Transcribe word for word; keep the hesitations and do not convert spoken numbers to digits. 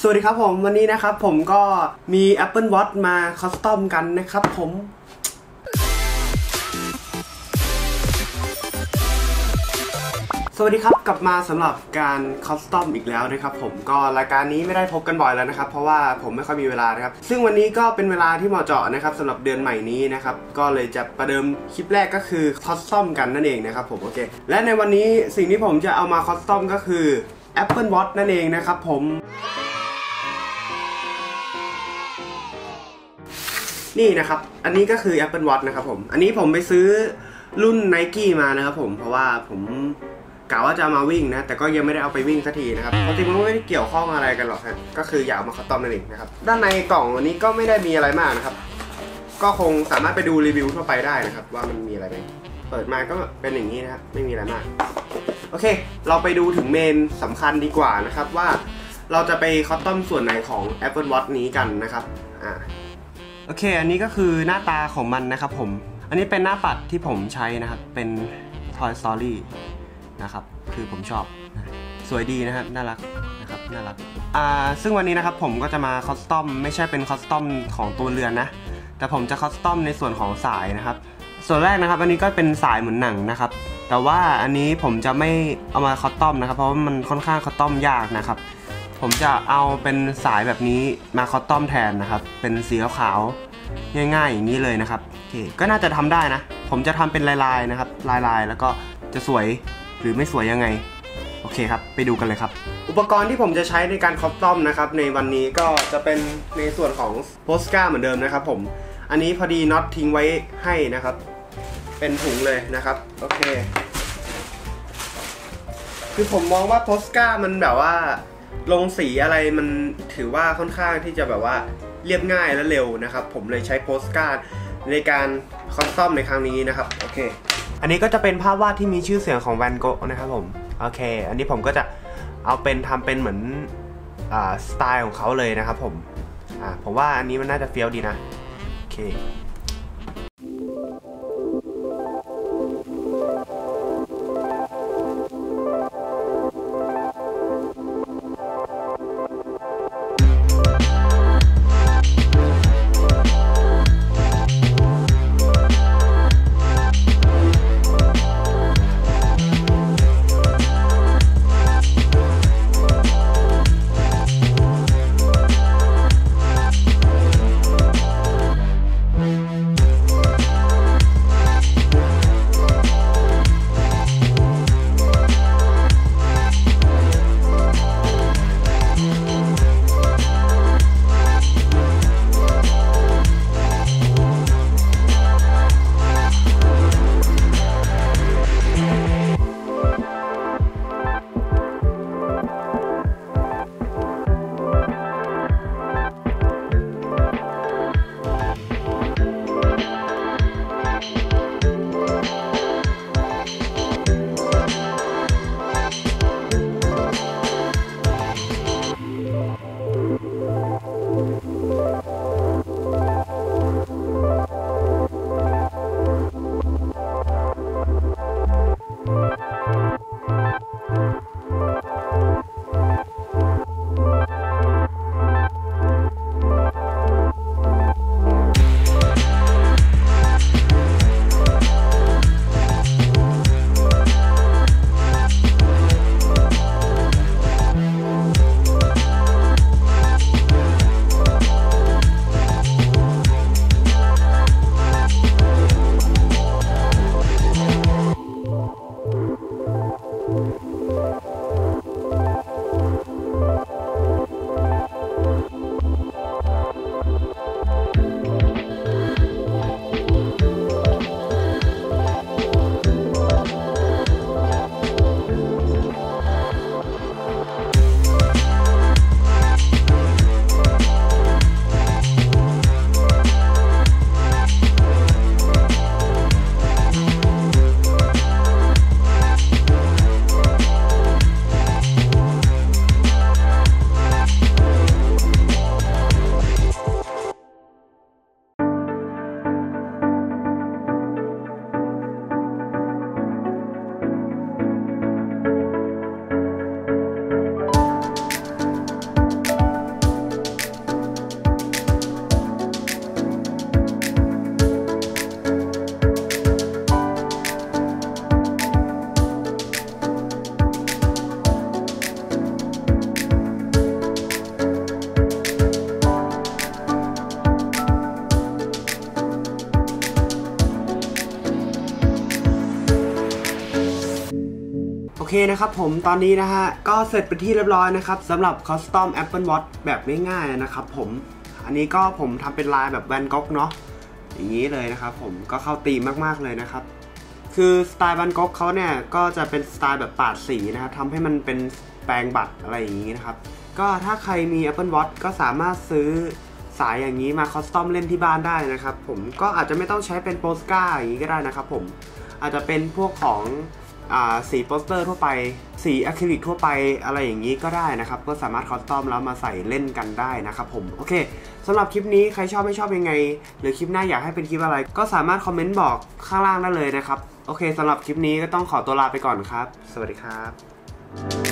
วัสดีครับผมวันนี้นะครับผมก็มี Apple Watch มาคัสตอมกันนะครับผมสวัสดีครับกลับมาสำหรับการคัสตอมอีกแล้วนะครับผมก็รายการนี้ไม่ได้พบกันบ่อยแล้วนะครับเพราะว่าผมไม่ค่อยมีเวลานะครับซึ่งวันนี้ก็เป็นเวลาที่เหมาะเจาะนะครับสำหรับเดือนใหม่นี้นะครับก็เลยจะประเดิมคลิปแรกก็คือคัสตอมกันนั่นเองนะครับผมโอเคและในวันนี้สิ่งที่ผมจะเอามาคัสตอมก็คือ Apple Watch นั่นเองนะครับผมนี่นะครับอันนี้ก็คือ Apple Watch นะครับผมอันนี้ผมไปซื้อรุ่น Nike มานะครับผมเพราะว่าผมกะว่าจะมาวิ่งนะแต่ก็ยังไม่ได้เอาไปวิ่งสักทีนะครับเพราะจริงมันไม่ได้เกี่ยวข้องอะไรกันหรอกครับก็คืออยากมาคัสตอมนั่นเองนะครับด้านในกล่องวันนี้ก็ไม่ได้มีอะไรมากนะครับก็คงสามารถไปดูรีวิวทั่วไปได้นะครับว่ามันมีอะไรไหมเปิดมาก็เป็นอย่างนี้นะครับไม่มีอะไรมากโอเคเราไปดูถึงเมนสำคัญดีกว่านะครับว่าเราจะไปคัสตอมส่วนไหนของ Apple Watch นี้กันนะครับอ่าโอเคอันนี้ก็คือหน้าตาของมันนะครับผมอันนี้เป็นหน้าปัดที่ผมใช้นะครับเป็น Toy Story นะครับคือผมชอบสวยดีนะครับน่ารักนะครับน่ารักอ่าซึ่งวันนี้นะครับผมก็จะมาคัสตอมไม่ใช่เป็นคัสตอมของตัวเรือนนะแต่ผมจะคัสตอมในส่วนของสายนะครับส่วนแรกนะครับอันนี้ก็เป็นสายเหมือนหนังนะครับแต่ว่าอันนี้ผมจะไม่เอามาคัสตอมนะครับเพราะว่ามันค่อนข้างคัสตอมยากนะครับผมจะเอาเป็นสายแบบนี้มาคัสตอมแทนนะครับเป็นสีขาวง่ายๆอย่างนี้เลยนะครับโอเคก็น่าจะทำได้นะผมจะทำเป็นลายๆนะครับลายๆแล้วก็จะสวยหรือไม่สวยยังไงโอเคครับไปดูกันเลยครับอุปกรณ์ที่ผมจะใช้ในการคัสตอมนะครับในวันนี้ก็จะเป็นในส่วนของโพสการ์เหมือนเดิมนะครับผมอันนี้พอดีน็อตทิ้งไว้ให้นะครับเป็นถุงเลยนะครับโอเคคือผมมองว่าโพสการ์มันแบบว่าลงสีอะไรมันถือว่าค่อนข้างที่จะแบบว่าเรียบง่ายและเร็วนะครับผมเลยใช้โพสการ์ดในการคัสตอมในครั้งนี้นะครับโอเคอันนี้ก็จะเป็นภาพวาดที่มีชื่อเสียงของแวนโกะนะครับผมโอเคอันนี้ผมก็จะเอาเป็นทำเป็นเหมือนอ่าสไตล์ของเขาเลยนะครับผมอ่าผมว่าอันนี้มันน่าจะเฟี้ยวดีนะโอเคนะครับผมตอนนี้นะฮะก็เสร็จเป็นที่เรียบร้อยนะครับสำหรับ Custom Apple Watch แบบง่ายๆนะครับผมอันนี้ก็ผมทำเป็นลายแบบแวนก๊อกเนาะอย่างนี้เลยนะครับผมก็เข้าธีมมากๆเลยนะครับคือสไตล์แวนก๊อกเขาเนี่ยก็จะเป็นสไตล์แบบปาดสีนะครับทำให้มันเป็นแปรงบัตรอะไรอย่างนี้นะครับก็ถ้าใครมี Apple Watch ก็สามารถซื้อสายอย่างนี้มาคอสตอมเล่นที่บ้านได้นะครับผมก็อาจจะไม่ต้องใช้เป็นโปสการ์อย่างนี้ก็ได้นะครับผมอาจจะเป็นพวกของอ่าสีโปสเตอร์ทั่วไปสีอะคริลิกทั่วไปอะไรอย่างนี้ก็ได้นะครับก็สามารถคอสตอมแล้วมาใส่เล่นกันได้นะครับผมโอเคสำหรับคลิปนี้ใครชอบไม่ชอบยังไงหรือคลิปหน้าอยากให้เป็นคลิปอะไรก็สามารถคอมเมนต์บอกข้างล่างได้เลยนะครับโอเคสำหรับคลิปนี้ก็ต้องขอตัวลาไปก่อนครับสวัสดีครับ